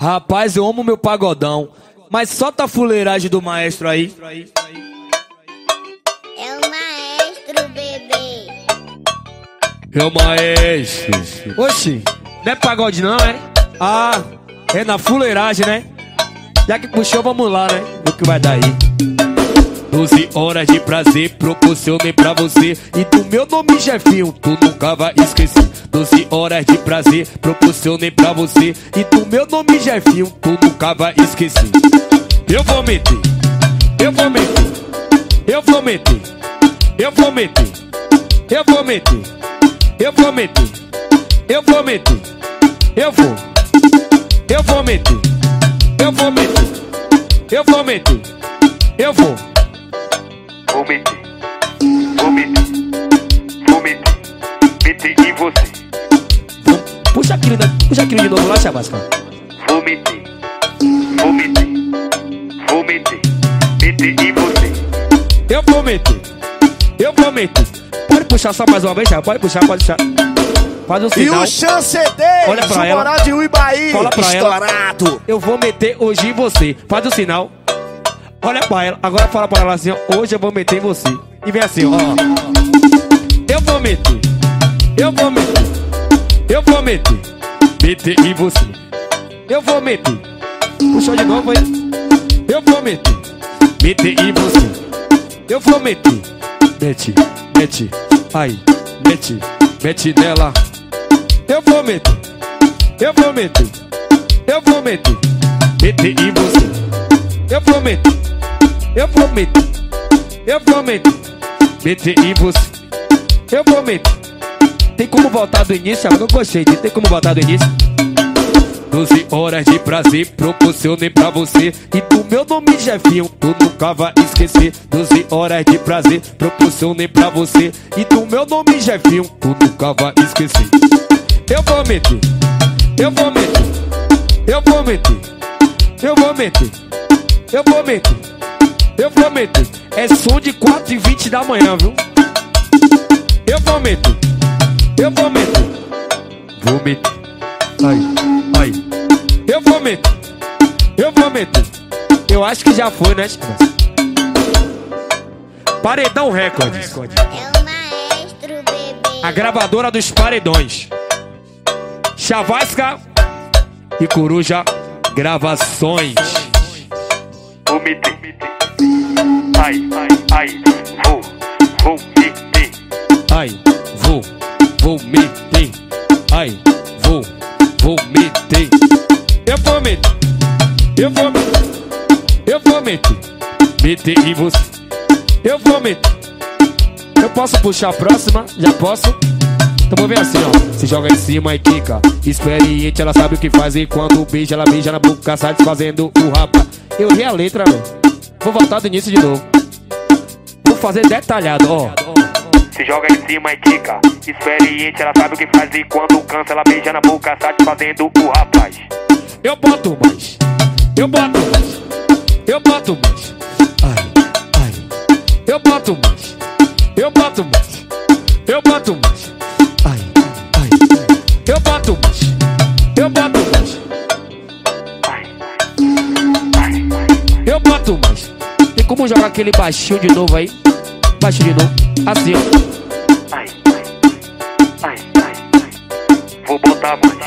Rapaz, eu amo meu pagodão, mas solta a fuleiragem do maestro aí. É o maestro, bebê. É o maestro. Oxi, não é pagode não, é? Ah, é na fuleiragem, né? Já que puxou, vamos lá, né? O que vai dar aí? 12 horas de prazer proporcionei pra você, e do meu nome Jefinho tu nunca vai esquecer. 12 horas de prazer proporcionei pra você, e do meu nome Jefinho tu nunca vai esquecer. Eu vou meter, eu vou meter, eu vou meter, eu vou meter, eu vou meter, eu vou meter, eu vou meter, eu vou meter, eu vou meter, eu vou meter, eu vou. Vou meter, meter em você. Puxa aquilo de novo lá, Chabasca. Vou meter, meter em você. Eu vou meter, eu vou meter. Pode puxar só mais uma vez, já? Pode puxar, pode puxar. Faz um sinal. E o Chance Olha pra o ela. Moral de Uibaí, Fala pra estourado. ela. Eu vou meter hoje em você. Faz o sinal. Olha pra ela. Agora fala pra ela assim, ó. Hoje eu vou meter em você. E vem assim, ó. Eu vou meter, eu vou meter, eu vou meter, meter em você. Eu vou meter. Puxou de novo aí. Eu vou meter, meter em você. Eu vou meter. Mete, mete. Aí, mete, mete nela. Eu vou meter, eu vou meter, eu vou meter, meter em você. Eu vou meter, eu vou meter, eu vou meter, meter em você. Eu vou meter. Tem como voltar do início? Eu gostei de. Tem como voltar do início? 12 horas de prazer proporcionei pra você, e do meu nome Jefinho tu nunca vai esquecer. 12 horas de prazer proporcionei pra você, e do meu nome Jefinho tu nunca vai esquecer. Eu vou meter, eu vou meter, eu vou meter, eu vou meter, eu vou meter, eu vou meter. É som de 4h20 da manhã, viu? Eu vou meter, eu vou meter, vou meter. Aí, aí. Eu vou meter, eu vou meter. Eu acho que já foi, né? Paredão Records. É o maestro, bebê. A gravadora dos paredões. Chavasca e Coruja Gravações. Vou meter, ai, vou meter. Ai, vou meter. Ai, vou meter. Eu vou meter, eu vou meter, eu vou meter, meter em você. Eu vou meter. Eu posso puxar a próxima? Já posso? Então vou ver assim, ó. Se joga em cima e quica. Experiente, ela sabe o que faz, e quando beija, ela beija na boca, satisfazendo o rapa. Eu ri a letra, velho. Vou voltar do início de novo. Vou fazer detalhado, ó. Se joga em cima e quica. Experiente, ela sabe o que faz, e quando cansa, ela beija na boca, satisfazendo o rapaz. Eu boto mais, eu boto mais, eu boto mais. Ai, ai. Eu boto mais, eu boto mais, eu boto mais. Ai, ai, ai. Eu boto mais, eu boto mais, eu boto mais. Tem como jogar aquele baixinho de novo aí? Baixinho de novo, assim, ó. Ai, vou botar mais.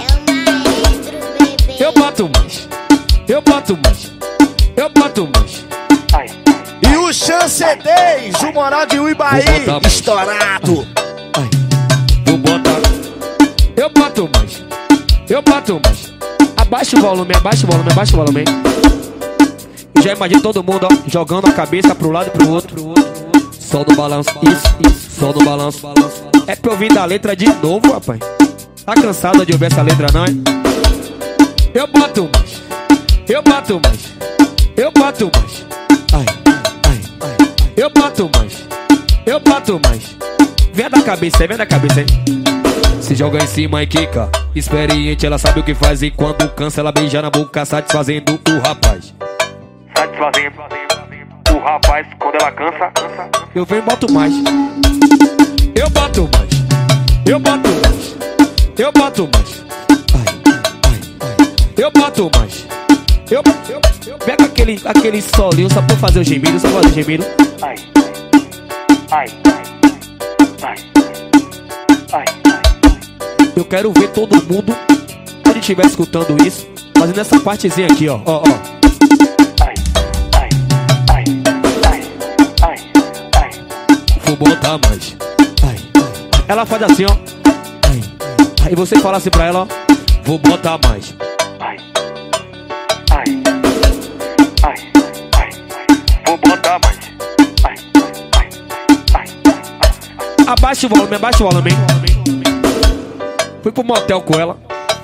Eu boto mais, eu boto mais, eu boto mais. Ai, E o Chance o Moral de Uibaí, Vou botar mais. estourado. Ai, vou botar. Eu boto mais, eu boto mais. Abaixa o volume, abaixa o volume, abaixa o volume. Já imagina todo mundo, ó, jogando a cabeça pro lado e pro outro. Só no balanço, isso, só no balanço. É pra ouvir da letra de novo, rapaz. Tá cansado de ouvir essa letra, não, hein? Eu boto mais, eu boto mais, eu boto mais. Ai, ai, ai. Eu boto mais, eu boto mais. Vem da cabeça aí, vem da cabeça aí. Se joga em cima e quica. Experiente, ela sabe o que faz, e quando cansa, ela beija na boca, satisfazendo o rapaz. satisfazendo o rapaz quando ela cansa. Eu venho e boto mais. Eu boto mais, eu boto mais, eu boto mais. Ai, ai, ai. Eu boto mais. Eu pego aquele solinho só pra fazer o gemido, só pra fazer o gemido. Ai, ai, ai, ai, ai. Eu quero ver todo mundo, quando estiver escutando isso, fazendo essa partezinha aqui, ó. Ó, ó. Ai, ai, ai, ai, ai, ai. Vou botar mais. Ai, ai. Ela faz assim, ó. Ai. Aí você fala assim pra ela, ó. Vou botar mais. Ai, ai, ai, ai. Vou botar mais. Ai, ai, ai, ai. Abaixa o volume, hein? Fui pro motel com ela.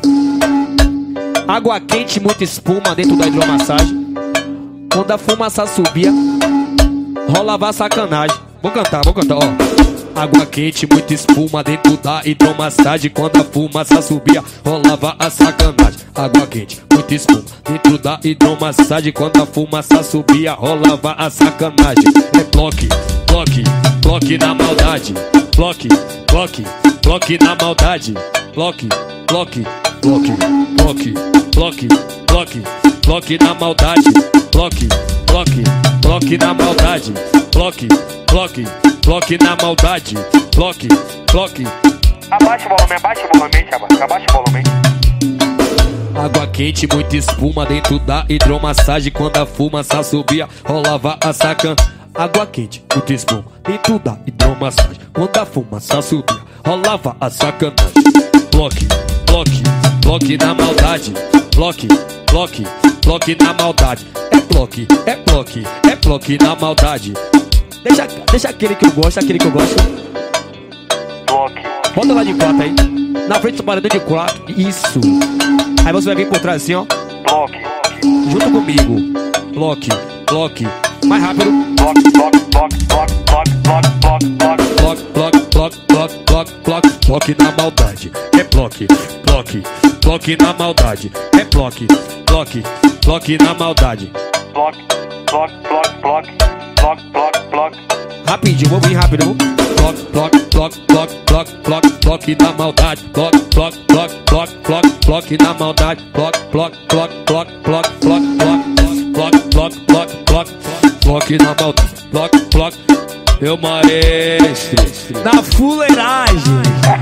Água quente, muita espuma dentro da hidromassagem. Quando a fumaça subia, rolava sacanagem. Vou cantar, ó. Água quente, muita espuma dentro da hidromassagem. Quando a fumaça subia, rolava a sacanagem. Água quente, muita espuma dentro da hidromassagem. Quando a fumaça subia, rolava a sacanagem. É bloque, bloque, bloque na maldade. Bloque, bloque, bloque na maldade. Bloque, bloque, bloque, bloque, bloque, bloque, bloque na maldade. Bloque, bloque, bloque na maldade. Bloque, bloque, bloque na maldade. Bloque, bloque. Abaixa o volume, Chavasca. Abaixa o volume. Água quente, muita espuma dentro da hidromassagem. Quando a fumaça subia, rolava a sacan. Água quente, muita espuma dentro da hidromassagem. Quando a fumaça subia, rolava a sacanagem. Bloque, bloque, bloque na maldade. Bloque, bloque, bloque na maldade. É bloque, é bloque, é bloque na maldade. Deixa aquele que eu gosto, Bloque. Bota lá de quatro aí. Na frente do paredão de quatro. Isso. Aí você vai vir por trás assim, ó. Bloque. Junto comigo. Bloque, bloque. Mais rápido. Bloque, bloque, bloque, bloque, bloque, bloque, bloque, bloque. Bloque, bloque, bloque, bloque, bloque, bloque. Bloque na maldade. É bloque, bloque, bloque na maldade. É bloque, bloque, bloque na maldade. Bloque, bloque, bloque, bloque, bloque, bloque, bloque. Rapidinho, vou vir rápido. Bloque, bloque, bloque, bloque, bloque, bloque, bloque na maldade. Bloque, bloque, bloque, bloque, bloque, bloque na maldade. Bloque, bloque, bloque, bloque, bloque, bloque, bloque, bloque, bloque, bloque, bloque, bloque na maldade. Bloque, bloque. Meu maestro, na fuleiragem.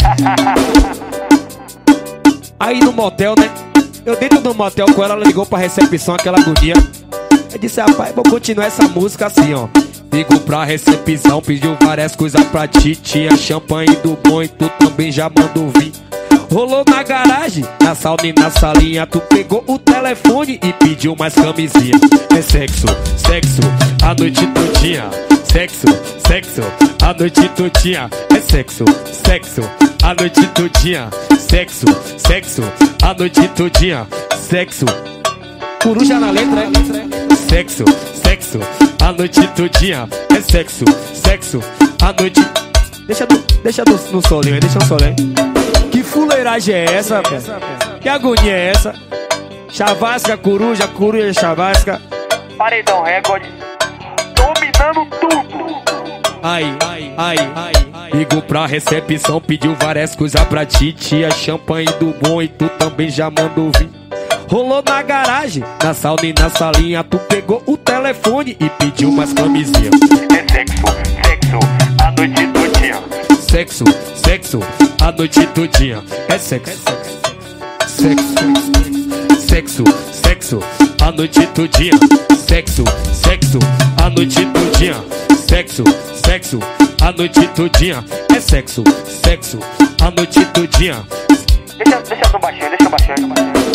Aí no motel, né? Eu dentro do motel com ela, ela ligou pra recepção, aquela agonia. Eu disse, rapaz, vou continuar essa música assim, ó. Ligo pra recepção, pediu várias coisas pra ti. Tinha champanhe do bom e tu também já mandou vir. Rolou na garagem, na sauna e na salinha. Tu pegou o telefone e pediu mais camisinha. É sexo, sexo, a noite todinha. Sexo, sexo, a noite todinha. É sexo, sexo, a noite todinha. Sexo, sexo, a noite todinha. Sexo, coruja na letra, é? Sexo, sexo, a noite todinha. É sexo, sexo, a noite. Deixa no solinho aí, deixa no solinho. Que fuleiragem é essa, velho? Que agonia é essa? Chavasca, coruja, coruja, chavasca. Paredão recorde. Dominando tudo. Ai, ai, ai, ai, ai. Ligou pra recepção, pediu várias coisas pra ti. Tinha champanhe do bom e tu também já mandou vir. Rolou na garagem, na sauna e na salinha. Tu pegou o telefone e pediu mais camisinha. É sexo, sexo, a noite todinha. Sexo, sexo, a noite todinha. É sexo, sexo, sexo, sexo, a noite todinha. Sexo, sexo, a noite todinha. Sexo, sexo, a noite todinha. É sexo, sexo, a noite todinha. Deixa no baixinho, deixa baixinho.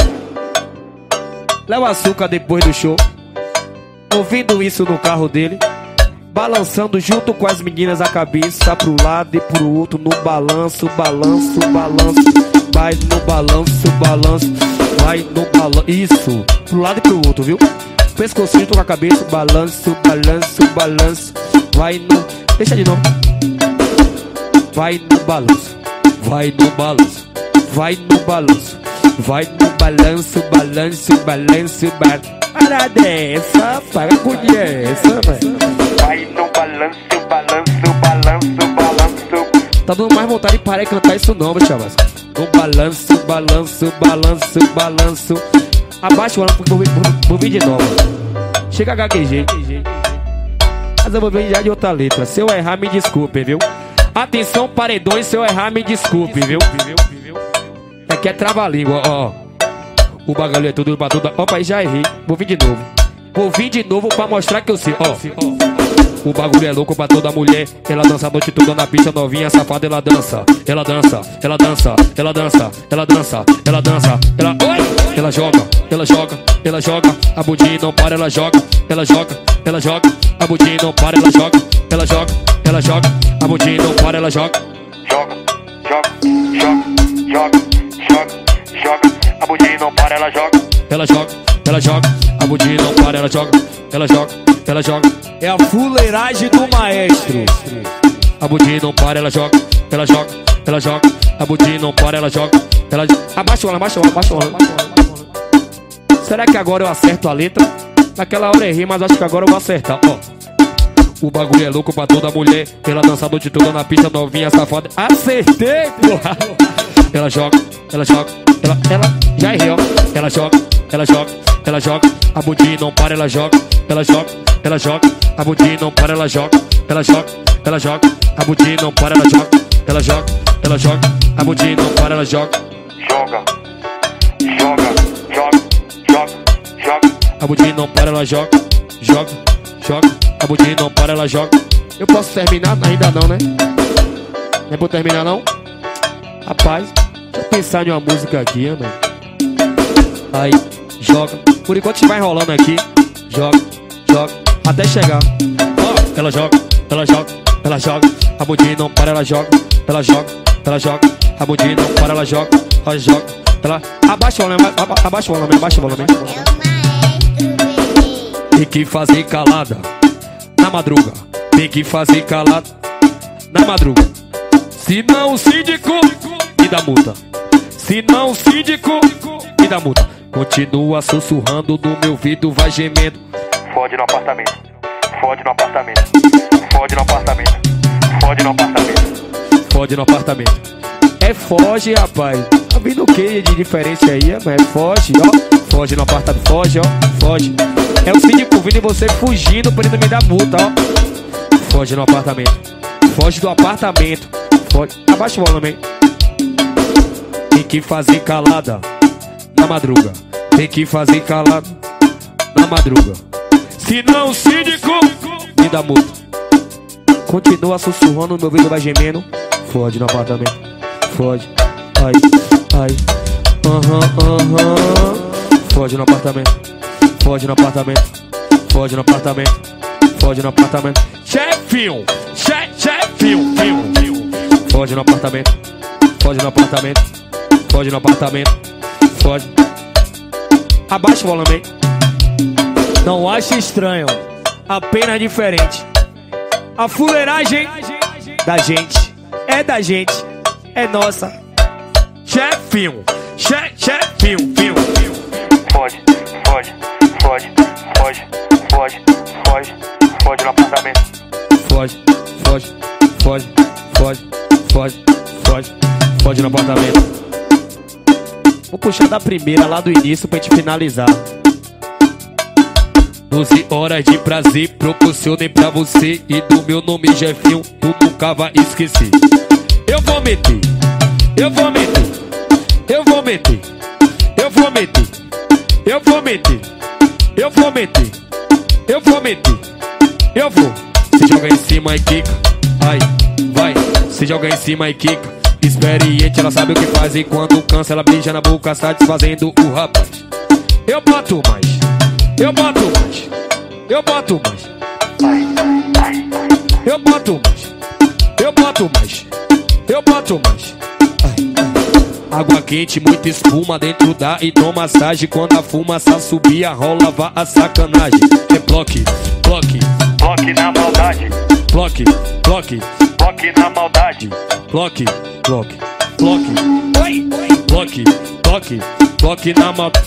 Léo Açúcar depois do show, ouvindo isso no carro dele, balançando junto com as meninas a cabeça pro lado e pro outro no balanço, balanço, balanço. Vai no balanço, balanço. Vai no balanço. Isso, pro lado e pro outro, viu? Pescocinho com a cabeça, balanço, balanço, balanço. Vai no... Deixa de novo. Vai no balanço. Vai no balanço. Vai no balanço. Vai no balanço, balanço, balanço, balanço. Parada é essa? Para com essa, velho. Vai no balanço, balanço, balanço, balanço. Tá dando mais vontade de parar e cantar isso não, meu chavasco. No balanço, balanço, balanço, balanço. Abaixa o ano porque vou vir de novo. Chega gaguejei. Mas eu vou vir já de outra letra. Se eu errar, me desculpe, viu? Atenção, paredões, se eu errar, me desculpe, viu? Aqui é trava-língua, ó. O bagulho é tudo pra tudo. Opa, aí já errei. Vou vir de novo. Vou vir de novo pra mostrar que eu sei, ó. O bagulho é louco pra toda mulher. Ela dança a noite toda na pista, novinha, safada, ela dança. Ela dança, ela dança, ela dança, ela dança, ela dança, ela. Oi! Ela joga, ela joga, ela joga. A bundinha não para, ela joga. Ela joga, ela joga. A bundinha não para, ela joga. Ela joga, ela joga. A bundinha não para, ela joga. Joga, joga, joga, joga, joga, joga. A bundinha não para, ela joga. Ela joga, ela joga. A bundinha não para, ela joga. Ela joga, ela joga. É a fuleiragem do maestro. A bundinha não para, ela joga. Ela joga, ela joga. A bundinha não para, ela joga. Ela abaixa ela, abaixa ela, abaixa ela. Será que agora eu acerto a letra? Naquela hora eu errei, mas acho que agora eu vou acertar, ó. O bagulho é louco pra toda mulher. Ela dança a noite toda na pista, novinha, safada. Acertei, porra. Ela joga, ela joga. Ela já errei, ó. Ela joga, ela joga, ela joga. A bundinha não para, ela joga. Ela joga, ela joga. A bundinha não para, ela joga. Ela joga, ela joga. A bundinha não para, ela joga. Ela joga, ela joga. A bundinha não para, ela joga. Joga, joga, joga, joga, joga. A bundinha não para, ela joga. Joga, joga. A bundinha não para, ela joga. Eu posso terminar? Ainda não, né? Não é pra eu terminar, não? Rapaz, deixa eu pensar em uma música aqui, mano. Aí, joga. Por enquanto vai enrolando aqui. Joga, joga, até chegar. Ó, ela joga, ela joga, ela joga. A bundinha não para, ela joga. Ela joga, ela joga. A bundinha não para, ela joga. Ela joga, ela. Abaixa o volume, abaixa o volume, abaixa o volume. É o maestro, bebê. Tem que fazer calada na madruga. Tem que fazer calada na madruga. Se não, o síndico me dá multa. Se não, o síndico me dá multa. Continua sussurrando no meu ouvido, vai gemendo. Fode no apartamento, fode no apartamento, fode no apartamento, fode no apartamento. Fode no apartamento. É foge, rapaz. Tá vindo o que de diferente aí, mas é foge, ó. Foge no apartamento, foge, ó. Foge. É o síndico vindo e você fugindo pra ele me dar multa, ó. Foge no apartamento. Foge do apartamento. Foge. Abaixa o volume. Tem que fazer calada na madruga. Tem que fazer calada na madruga. Se não, o síndico me dá multa. Continua sussurrando, meu ouvido vai gemendo. Fode no apartamento. Fode. Ai, ai. Fode no apartamento. Fode no apartamento. Fode no apartamento. Fode no apartamento. Chefinho. Chefinho. Fode no apartamento. Fode no apartamento. Fode no apartamento. Fode. Abaixa o volume. Não ache estranho, apenas diferente. A fuleiragem da gente é da gente, é nossa. Chefinho. Chefinho. Fode, fode, fode, fode, fode, fode, fode no apartamento. Fode no apartamento. Vou puxar da primeira lá do início pra gente finalizar. 12 horas de prazer proporcionei pra você. E do meu nome Jefinho tu nunca vai esquecer. Eu vou meter. Se joga em cima e quica. Ai, vai. Se joga em cima e quica. Experiente, ela sabe o que faz. E quando cansa, ela beija na boca, satisfazendo o rapaz. Eu boto mais. Eu boto mais. Ai. Água quente, muita espuma dentro da hidromassagem. Quando a fumaça subia, rolava a sacanagem. É bloque na maldade, bloque na maldade. bloque na maldade.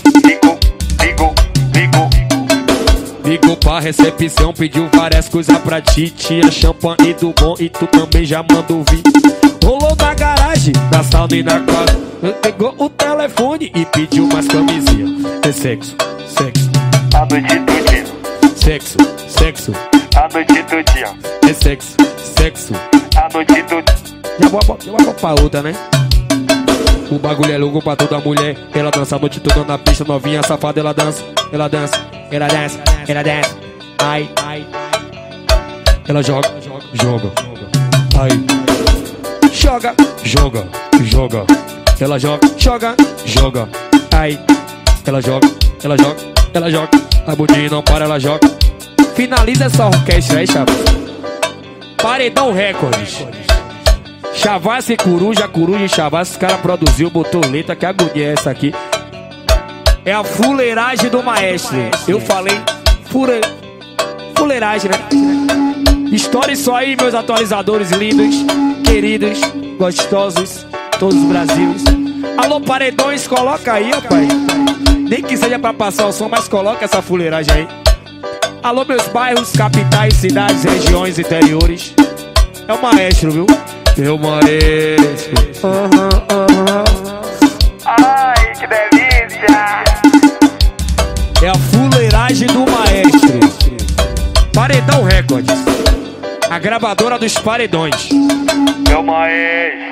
Ligou pra recepção, pediu várias coisas pra ti. Tinha champanhe do bom e tu também já mandou vir. Rolou na garagem fuleiragem na sauna e na quadra. Pegou o telefone e pediu mais camisinha. É sexo, sexo, A noite todinha, sexo, sexo. a noite todinha, É sexo, sexo. a noite todinha. Já vou pra outra, né? O bagulho é louco pra toda mulher. Ela dança a noite toda na pista, novinha safada. Ela dança, ela dança, ela dança, ela dança. Ai, ai. Ela joga, joga. Ai. Joga, joga, joga. Ela joga, joga. Ai. Ela joga, ela joga. A bundinha não para, ela joga. Finaliza essa orquestra aí, Chavas. Paredão Records. Chavas e Coruja e Chavas. Os caras produziu, botou letra. Que agonia é essa aqui? É a fuleiragem do maestro. Eu falei fuleiragem, né? Estoure só aí, meus atualizadores lindos, queridos, gostosos, todos os Brasis. Alô, paredões, coloca aí, ó pai. Nem que seja pra passar o som, mas coloca essa fuleiragem aí. Alô, meus bairros, capitais, cidades, regiões, interiores. É o maestro, viu? É o maestro. Ai, que delícia! É a fuleiragem do maestro. Paredão Records, a gravadora dos paredões. É o maestro.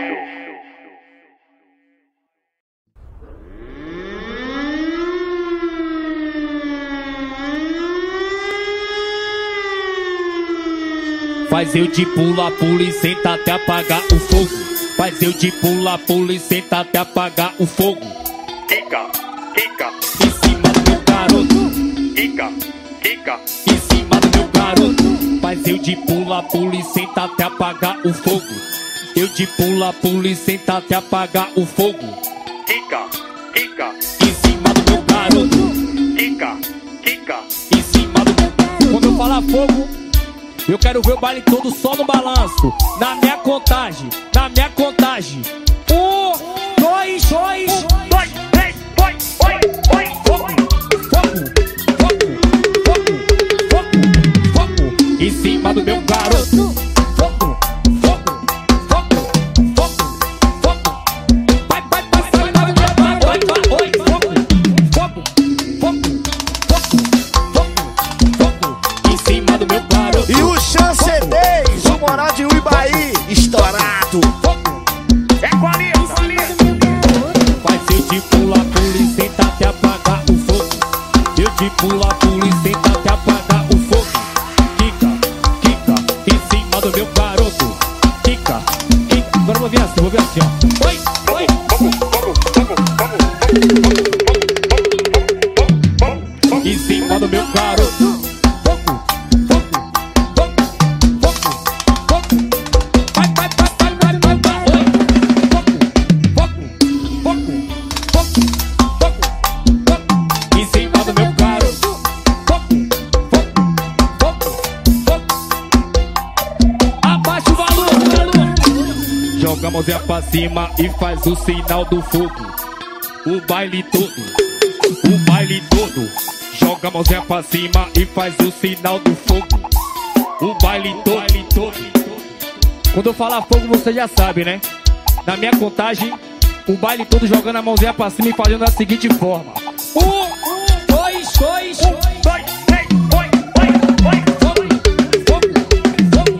Faz eu de pula e senta até apagar o fogo. Faz eu de pula e senta até apagar o fogo. Quica, quica, Em cima do meu garoto, quica, quica. em cima do meu garoto. Faz eu de pula e senta até apagar o fogo. Eu de pula e senta até apagar o fogo. Quica, quica, Em cima do meu garoto, quica, quica. em cima do meu garoto. Quando eu falar fogo, eu quero ver o baile todo só no balanço. Na minha contagem, na minha contagem. 1, 2, 2, 2, 3, foi, foi, foi, foi. fogo, fogo, fogo, fogo, fogo. Em cima do meu garoto. Fogo, fogo, fogo, fogo, fogo. Vai, vai, vai, vai, vai, vai, vai, vai, fogo, fogo, fogo, fogo, fogo. Em cima do meu garoto. E o Chance 10, o Moral de Uibaí, estourado. É com a Lisa, Faz eu de pula e senta até apagar o fogo. Eu de pula e senta até apagar o fogo. Quica, quica, em cima do meu garoto. Quica, quica. Agora eu vou ver assim, ó. Oi, oi. Em cima do meu garoto. Fogo, fogo, fogo, fogo, fogo. Vai, vai, vai, vai, vai, vai, vai. Oi. Fogo, fogo, fogo, fogo, fogo. Em cima do meu garoto. Fogo, fogo, fogo, fogo. Abaixa o valor. Joga a mãozinha pra cima e faz o sinal do fogo. O baile todo, o baile todo. Joga a mãozinha pra cima e faz o sinal do fogo. O baile todo. Quando eu falar fogo, você já sabe, né? Na minha contagem, o baile todo jogando a mãozinha pra cima e fazendo da seguinte forma: 1, 2, 2, 2, 3, foi, foi, foi. fogo, fogo, fogo,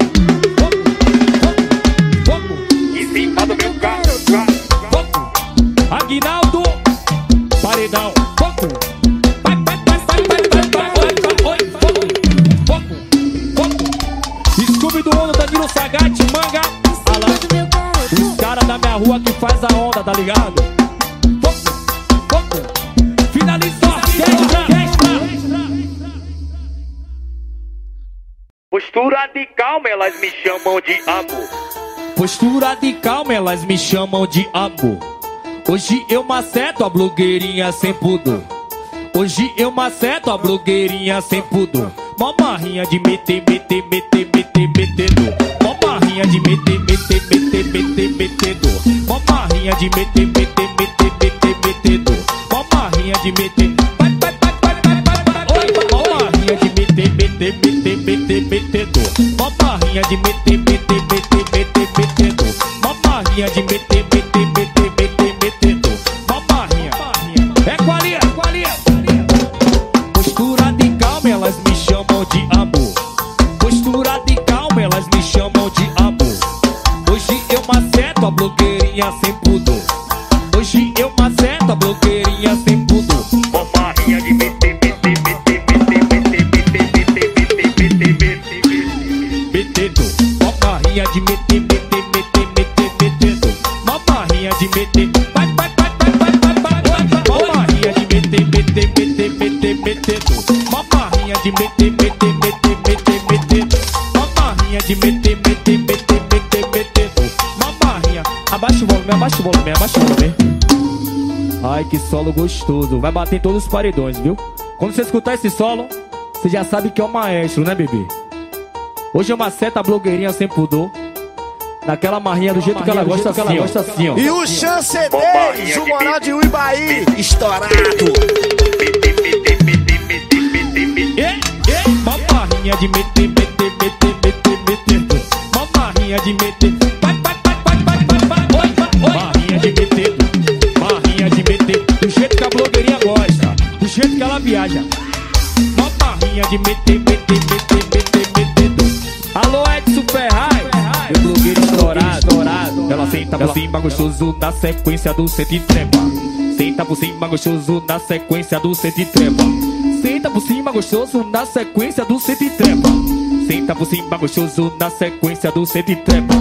fogo, fogo, Em cima do meu carro. fogo. Aguinaldo, paredão, fogo. Vai, vai, vai, vai, vai, vai, vai, vai, oi, fogo, fogo, fogo. Scooby do Ono, Danilo Sagatti, Manga, Alan. Os caras da minha rua que faz a onda, tá ligado? Fogo, fogo. Finalizou a festa. Postura de calma, elas me chamam de amor. Postura de calma, elas me chamam de amor. Hoje eu maceto a blogueirinha sem pudor. Hoje eu maceto a blogueirinha sem pudor. Mó marrinha de meter, meter, meter, meter, metedor. Mó marrinha de meter, meter, meter, meter, metedor. Mó marrinha de meter, meter, meter, meter, metedor. Mó marrinha de meter. Vai, vai, vai, vai, vai, vai, vai. Oi, mó marrinha de meter, meter, meter, meter, metedor. Mó marrinha de meter, meter, meter, meter, metedor. Mó marrinha de meter, meter. metendo. Uma marrinha de meter, meter, meter, meter, metendo. Uma marrinha de meter, meter, meter, meter, metendo. Uma marrinha. Abaixa o volume, abaixa o volume, abaixa o volume. Ai, que solo gostoso. Vai bater em todos os paredões, viu? Quando você escutar esse solo, você já sabe que é um maestro, né, bebê? Hoje é uma seta blogueirinha sem pudor. Naquela marrinha do jeito que ela gosta, assim, ó. E o Chance 10, o Moral de Uibaí, estourado. Uma marrinha de meter, meter, meter, meter, meter. Uma marrinha de meter. Marrinha de meter. Marrinha de meter. Do jeito que a blogueirinha gosta. Do jeito que ela viaja. Uma marrinha de meter, meter, meter, meter, meter. Alô, Edson Ferraz. Meu blogueiro estourado. Ela senta por cima gostoso na sequência do senta e trepa. Senta por cima gostoso na sequência do senta e trepa. Senta por cima gostoso na sequência do senta e trepa. Senta por cima gostoso na sequência do senta e trepa.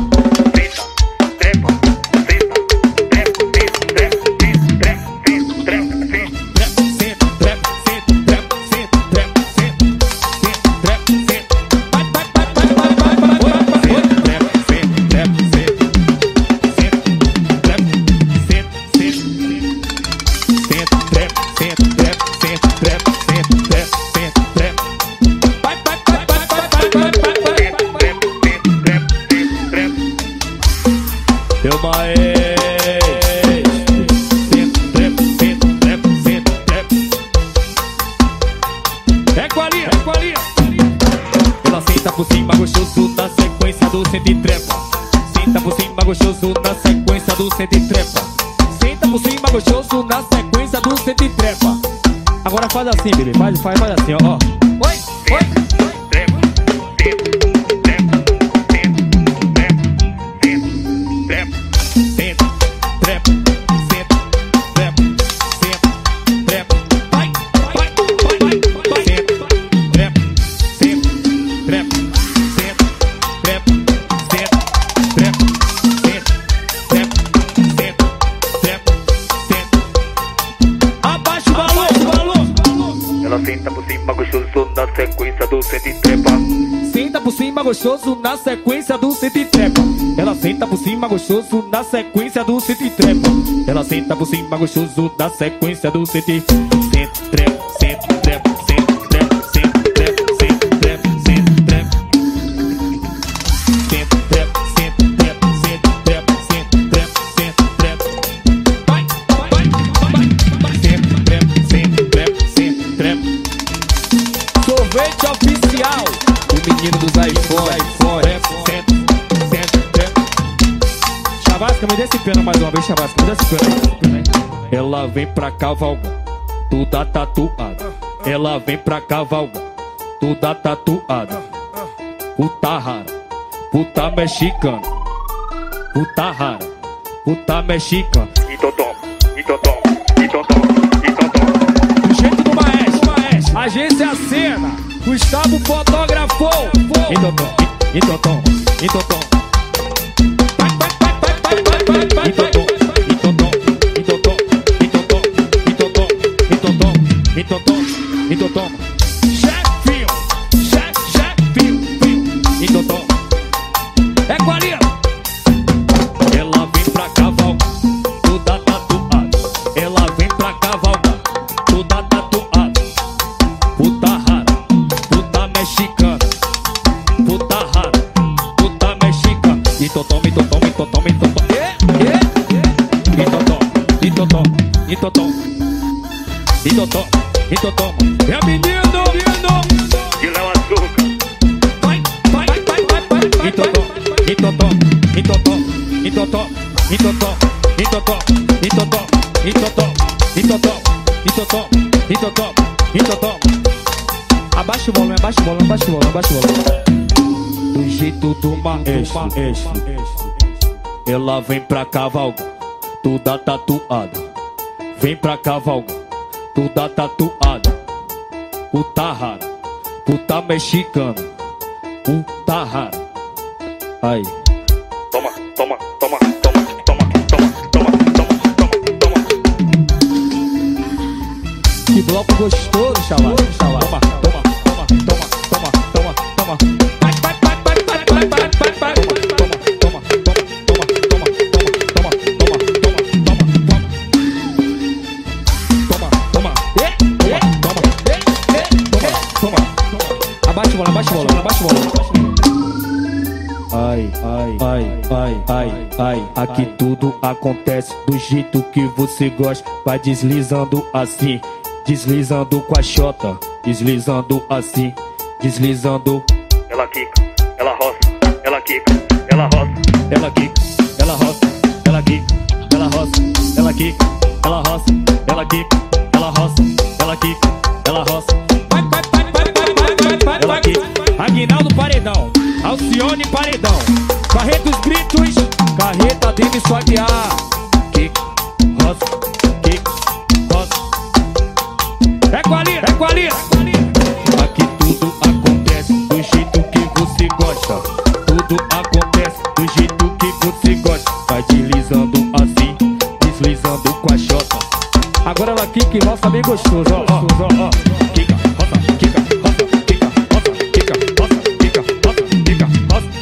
Meu maestro. É qualia, é qualia. Ela senta por cima gostoso na sequência do senta e trepa. Senta por cima gostoso na sequência do senta e trepa. Senta por cima gostoso na sequência do senta e trepa. Agora faz assim, bebê, faz assim, ó. Oi, oi. Ela senta por cima gostoso na sequência do senta e trepa. Senta por cima gostoso na sequência do senta e trepa. Ela senta por cima gostoso na sequência do senta e trepa. Ela senta por cima gostoso na sequência do senta e trepa. Senta, trepa, senta, trepa, senta, trepa, senta, trepa, senta, trepa. Senta, trepa, senta, trepa, senta, trepa, senta, trepa, senta, trepa. Vai, vai, vai. Senta, trepa, senta, trepa, senta, trepa. Sorvete oficial, o menino dos iPhone. Chavasca, me dê esse pena mais uma vez, Chavasca, me dê esse pena. Ela vem pra cavalgar, toda tatuada. Ela vem pra cavalgar, toda tatuada. Puta rara, puta mexicana. Puta rara, puta mexicana. Então toma, então toma, então toma, então toma. Do jeito do maestro, agência Cena, Gustavo fotografou. Então toma, então toma, então toma. Então toma, então toma, então toma, então toma, então toma, então toma, então toma, então toma. Chefinho, chefinho, então toma. É qualia. Ela vem pra cavalgar, toda tatuada. Ela vem pra cavalgar, toda tatuada. Puta rara, puta mexicana. Puta rara, puta mexicana. Então toma, então toma, então toma, então toma. Então toma, então toma, então toma, então toma. É menino, de Léo Açúcar. vai, vai, vai, vai, vai. Então toma, então toma, então toma, então toma, então toma, então toma, então toma, então toma, então toma, então toma, então toma, então toma. Abaixa o volume, abaixa o volume, abaixa o volume, abaixa o volume. Do jeito do maestro. Ela vem pra cavalgar, toda tatuada. Vem pra cavalgar, toda tatuada. Puta rara, puta mexicana. Puta rara. Aí. Toma, toma, toma, toma, toma, toma, toma, toma, toma, toma. Que bloco gostoso, xalá. Toma, toma, toma, toma, toma, toma, toma. Vai, vai, vai, vai, vai, vai, vai, vai, vai. Toma, toma, toma, toma, toma, toma, toma, toma, toma, toma, toma. Toma. Abaixa a bola, abaixa a bola, abaixa a bola. Ai, ai, ai, ai, ai, ai. Aqui tudo acontece do jeito que você gosta. Vai deslizando assim, deslizando com a xota, deslizando assim, deslizando. Ela quica, ela roça, ela quica, ela roça. Ela quica, ela roça, ela quica, ela roça, ela quica, ela roça, ela quica, ela roça, ela quica, ela roça. Vai, vai, vai, vai, vai, vai, vai, ela quica. Aguinaldo Paredão, Alcione Paredão, Carretos Gritos, Carreta Dime Suaviar. Kick, roça, kick, roça. É com a lira, é com a lira. Aqui tudo acontece do jeito que você gosta. Tudo acontece do jeito que você gosta. Vai deslizando assim, deslizando com a xota. Agora ela kick e roça bem gostoso, ó, ó, ó. Kika, roça, kika, roça, kika, roça, kika, roça, kika, roça, kika, roça.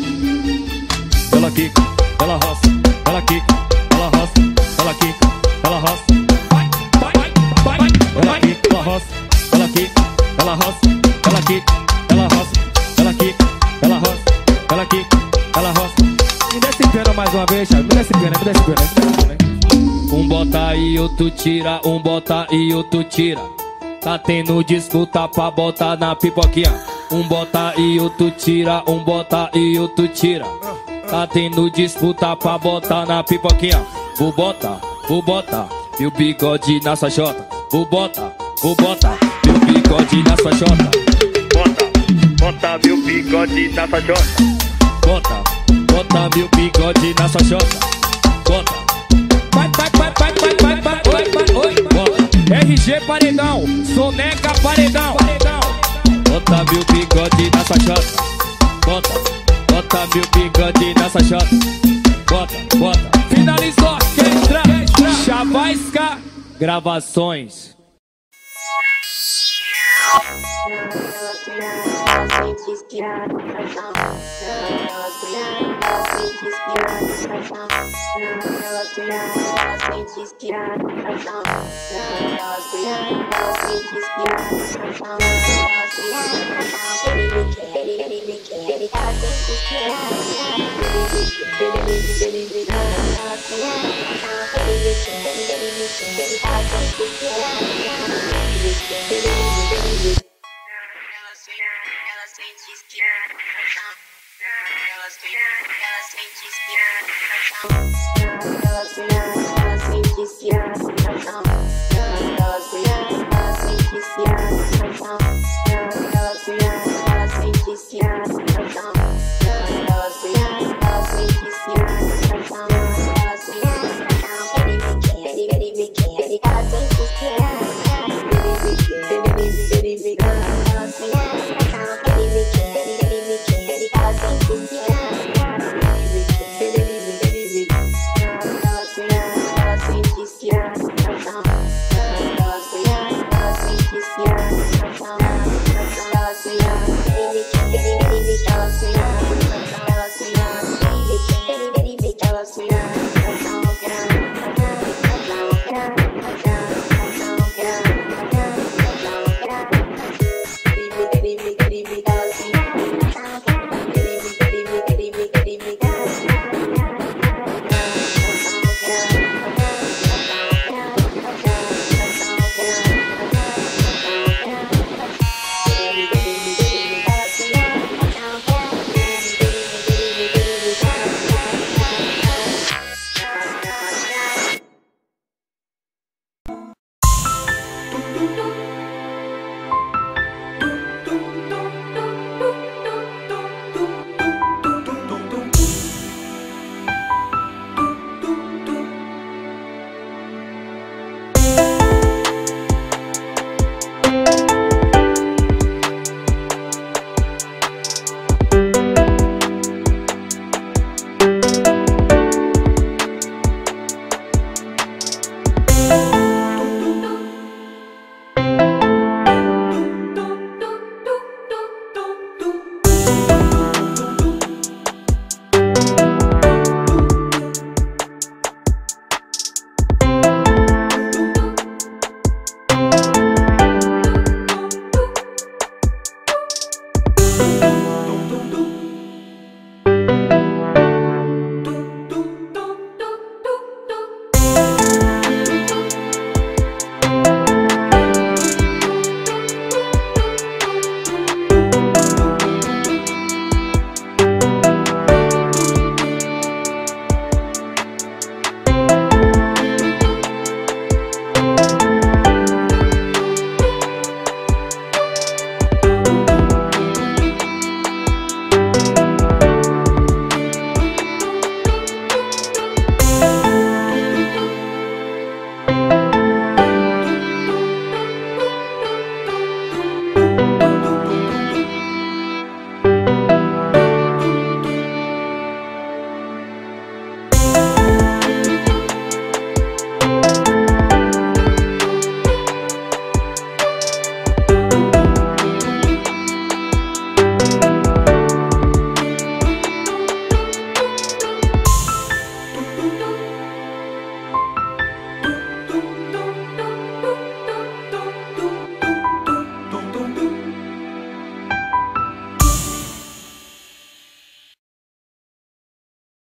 Ela kick, ela roça, ela kick, ela roça, ela kick, ela roça. Vai, vai, vai, vai. Ela kick, ela roça, ela kick, ela roça, ela kick, ela roça, ela kick, ela roça, ela kick, ela roça. Me desce pena mais uma vez, Thiago. Me desce pena, me desce pena. Um bota e outro tira, um bota e outro tira. Tá tendo disputa pra botar na pipoquinha. Um bota e outro tira, um bota e outro tira. Tá tendo disputa pra botar na pipoquinha. Vou botar, meu bigode na sua xota. Vou botar, meu bigode na sua xota. Bota, bota meu bigode na sua xota. Bota meu bigode na sua xota. Bota. Vai, vai, vai, vai, vai, vai, vai, oi, vai, oi, bota. RG Paredão, Soneca Paredão. Bota meu bigode na sua xota. Bota meu bigode na sua xota. Bota. Finalizou a orquestra, Chavasca Gravações. Ela sente inspiração.